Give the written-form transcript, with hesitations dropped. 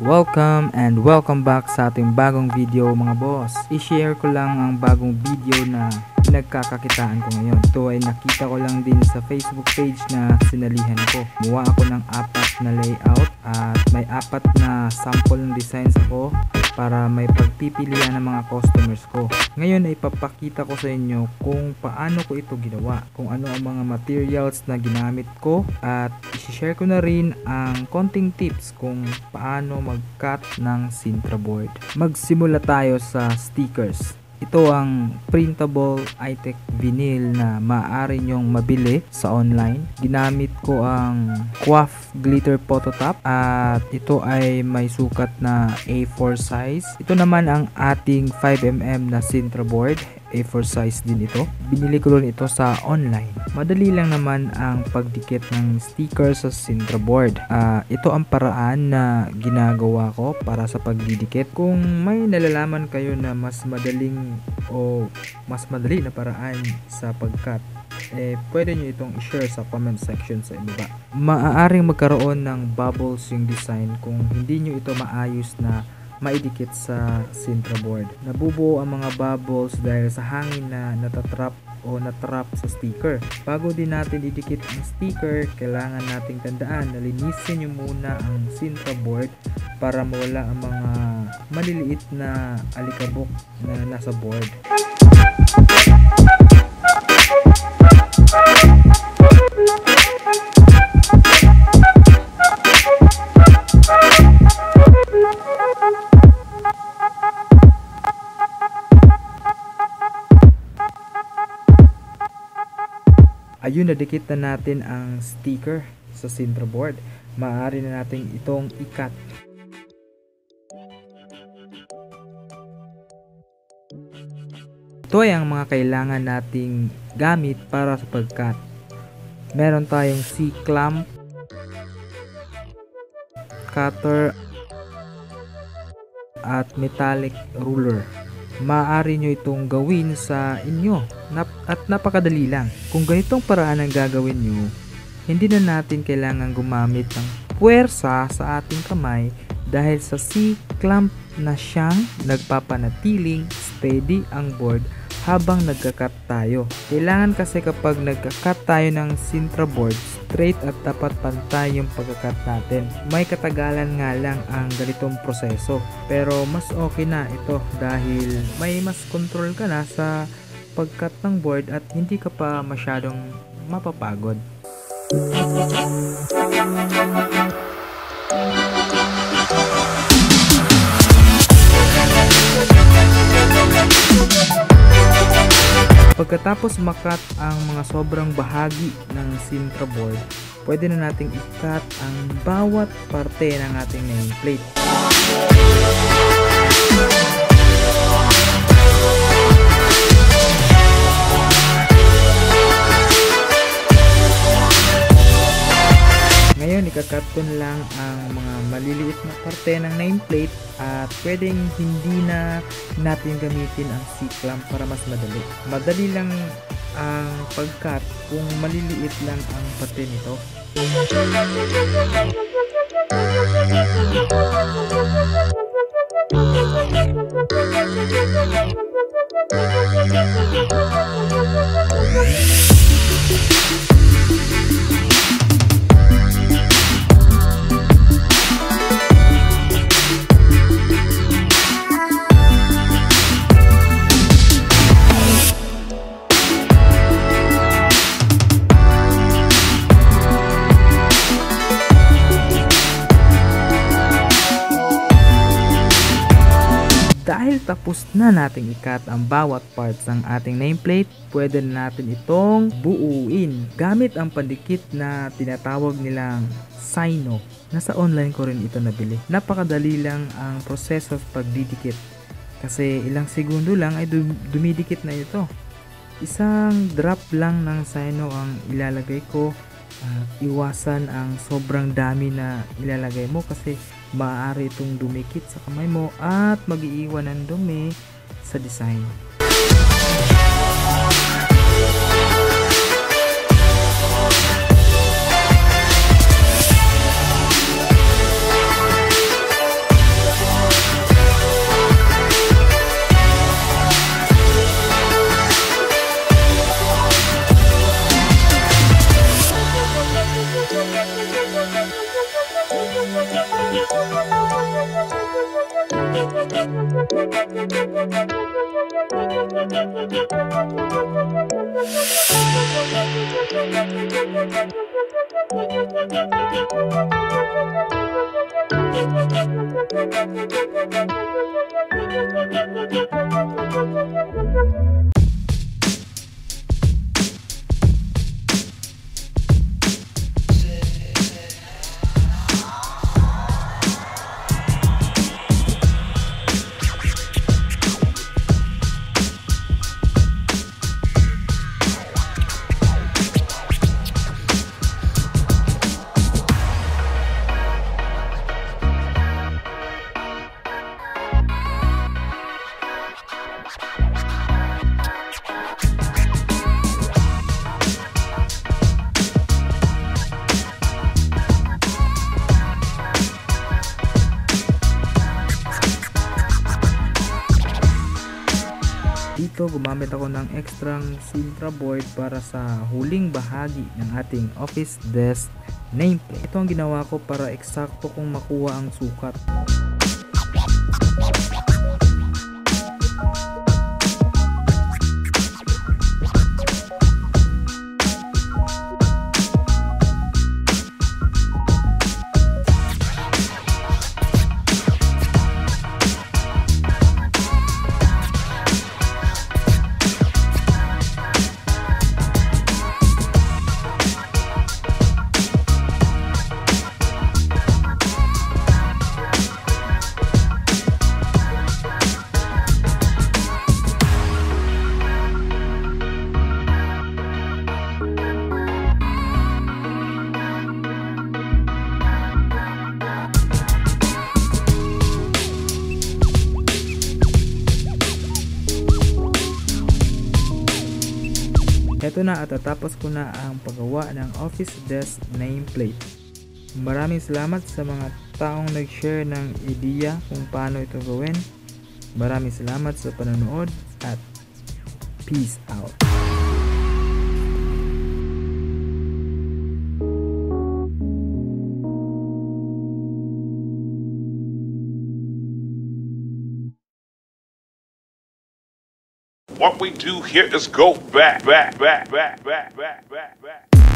Welcome and welcome back sa ating bagong video mga boss. I-share ko lang ang bagong video na nagkakakitaan ko ngayon. Ito ay nakita ko lang din sa Facebook page na sinalihan ko. Muha ako ng 4 na layout at may 4 na sample ng designs ako para may pagpipilian ng mga customers ko. Ngayon ay papakita ko sa inyo kung paano ko ito ginawa, kung ano ang mga materials na ginamit ko, at i-share ko na rin ang konting tips kung paano mag-cut ng Sintra board. Magsimula tayo sa stickers. Ito ang printable iTech vinyl na maaari nyong mabili sa online. Ginamit ko ang QWAF glitter photo top at ito ay may sukat na A4 size. Ito naman ang ating 5mm na Sintra board. A4 size din ito. Binili ko rin ito sa online. Madali lang naman ang pagdikit ng sticker sa Sintra board. Ito ang paraan na ginagawa ko para sa pagdidikit. Kung may nalalaman kayo na mas madaling o mas madali na paraan sa pagcut, pwede nyo itong i-share sa comment section sa ibaba. Maaaring magkaroon ng bubbles yung design kung hindi nyo ito maayos na maidikit sa Sintra board. Nabubuo ang mga bubbles dahil sa hangin na natatrap o natrap sa sticker. Bago din natin idikit ang sticker, kailangan nating tandaan na linisin nyo muna ang Sintra board para mawala ang mga maliliit na alikabok na nasa board. Ayun, nadikit na natin ang sticker sa Sintra board. Maaari na natin itong i-cut. Ito ay ang mga kailangan nating gamit para sa pag-cut. Meron tayong C-clamp, cutter, at metallic ruler. Maaari nyo itong gawin sa inyo at napakadali lang. Kung ganitong paraan ang gagawin nyo, hindi na natin kailangan gumamit ng puwersa sa ating kamay dahil sa C-clamp na siyang nagpapanatiling steady ang board habang nagka-cut tayo. Kailangan kasi kapag nagka-cut tayo ng Sintra board, straight at dapat pantay yung pagka-cut natin. May katagalan nga lang ang ganitong proseso, pero mas okay na ito dahil may mas control ka na sa pag-cut ng board at hindi ka pa masyadong mapapagod. Pagkatapos makat ang mga sobrang bahagi ng Sintra board, pwede na nating i-cut ang bawat parte ng ating nameplate. Ngayon, ikakat ko na lang ang mga maliliit na parte ng nameplate at pwedeng hindi na natin gamitin ang C-clamp para mas madali. Madali lang ang pag-cut kung maliliit lang ang parte nito. Dahil tapos na nating i-cut ang bawat parts ng ating nameplate, pwede na natin itong buuin gamit ang pandikit na tinatawag nilang Sino. Nasa online ko rin ito nabili. Napakadali lang ang proseso sa pagdidikit kasi ilang segundo lang ay dumidikit na ito. Isang drop lang ng Sino ang ilalagay ko. Iwasan ang sobrang dami na ilalagay mo kasi maaari itong dumikit sa kamay mo at mag-iiwan ng dumi sa design. Dito gumamit ako ng extrang Sintra board para sa huling bahagi ng ating office desk nameplate. Ito ang ginawa ko para eksakto kong makuha ang sukat. Ito na at tatapos ko na ang paggawa ng office desk nameplate. Maraming salamat sa mga taong nag-share ng ideya kung paano ito gawin. Maraming salamat sa panonood at peace out. What we do here is go back.